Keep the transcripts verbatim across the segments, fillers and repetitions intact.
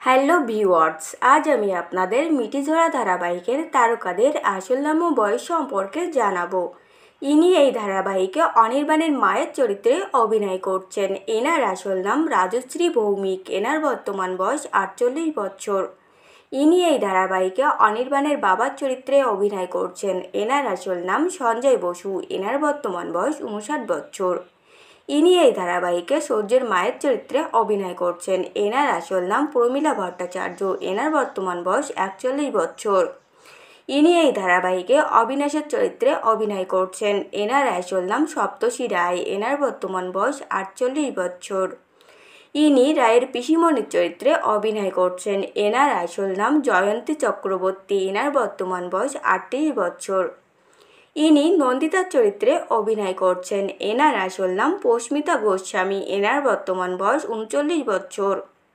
Hello viewers, আজ আমি আপনাদের মিঠিঝোড়া ধারাবাহিকের তারকাদের আসল নাম ও বয়স সম্পর্কে জানাবো। ইনি এই ধারাবাহিকে অনির্বাণের মায়ের চরিত্রে অভিনয় করছেন। এনার আসল নাম রাজশ্রী ভৌমিক। এনার বর্তমান বয়স আটচল্লিশ বছর। ইনি এই ধারাবাহিকে অনির্বাণের বাবার চরিত্রে অভিনয় করছেন। এনার আসল নাম সঞ্জয় বসু। এনার বর্তমান বয়স উনষাট বছর। ইনি এই ধারাবাহিকে সূর্যের মায়ের চরিত্রে অভিনয় করছেন। এনার আসল নাম প্রমীলা ভট্টাচার্য। এনার বর্তমান বয়স একচল্লিশ বছর। ইনি এই ধারাবাহিকে অবিনাশের চরিত্রে অভিনয় করছেন। এনার আসল নাম সপ্তর্ষি রায়। এনার বর্তমান বয়স আটচল্লিশ বছর। ইনি রায়ের পিসিমণির চরিত্রে অভিনয় করছেন। এনার আসল নাম জয়ন্তী চক্রবর্তী। এনার বর্তমান বয়স আটত্রিশ বছর। ইনি নন্দিতার চরিত্রে অভিনয় করছেন। এনার আসল নাম পস্মিতা গোস্বামী। এনার বর্তমান বয়স উনচল্লিশ বছর।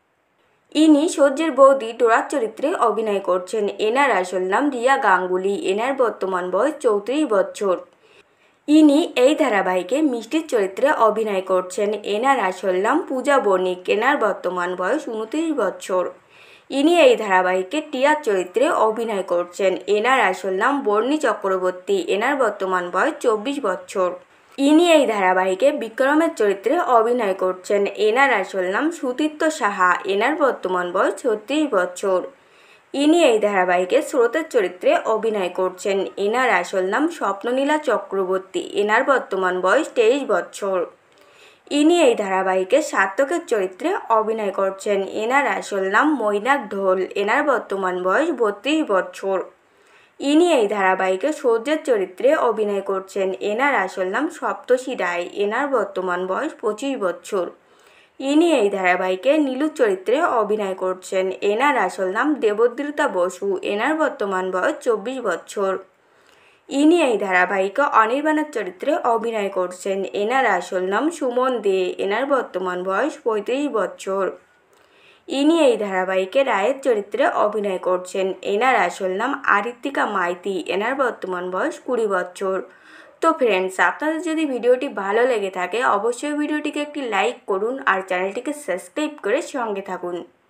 ইনি সূর্যের বৌদি ডোরার চরিত্রে অভিনয় করছেন। এনার আসল নাম রিয়া গাঙ্গুলি। এনার বর্তমান বয়স চৌত্রিশ বছর। ইনি এই ধারাবাহিকে মিষ্টির চরিত্রে অভিনয় করছেন। এনার আসল নাম পূজা বণিক। এনার বর্তমান বয়স উনত্রিশ বছর। ইনি এই ধারাবাহিকে টিয়ার চরিত্রে অভিনয় করছেন। এনার আসল নাম বর্ণী চক্রবর্তী। এনার বর্তমান বয়স চব্বিশ বছর। ইনি এই ধারাবাহিকে বিক্রমের চরিত্রে অভিনয় করছেন। এনার আসল নাম সুতীর্থ সাহা। এনার বর্তমান বয়স ছত্রিশ বছর। ইনি এই ধারাবাহিকে স্রোতের চরিত্রে অভিনয় করছেন। এনার আসল নাম স্বপ্ননীলা চক্রবর্তী। এনার বর্তমান বয়স তেইশ বছর। ইনি এই ধারাবাহিকে সার্থকের চরিত্রে অভিনয় করছেন। এনার আসল নাম মৈনাক ঢোল। এনার বর্তমান বয়স বত্রিশ বছর। ইনি এই ধারাবাহিকে সূর্যের চরিত্রে অভিনয় করছেন। এনার আসল নাম সপ্তর্ষি রায়। এনার বর্তমান বয়স পঁচিশ বছর। ইনি এই ধারাবাহিকে নীলুর চরিত্রে অভিনয় করছেন। এনার আসল নাম দেবদ্রিতা বসু। এনার বর্তমান বয়স চব্বিশ বছর। ইনি এই ধারাবাহিকে অনির্বাণের চরিত্রে অভিনয় করছেন। এনার আসল নাম সুমন দে। এনার বর্তমান বয়স পঁয়ত্রিশ বছর। ইনি এই ধারাবাহিকে রায়ের চরিত্রে অভিনয় করছেন। এনার আসল নাম আরিত্তিকা মাইতি। এনার বর্তমান বয়স কুড়ি বছর। তো ফ্রেন্ডস, আপনাদের যদি ভিডিওটি ভালো লেগে থাকে অবশ্যই ভিডিওটিকে একটি লাইক করুন আর চ্যানেলটিকে সাবস্ক্রাইব করে সঙ্গে থাকুন।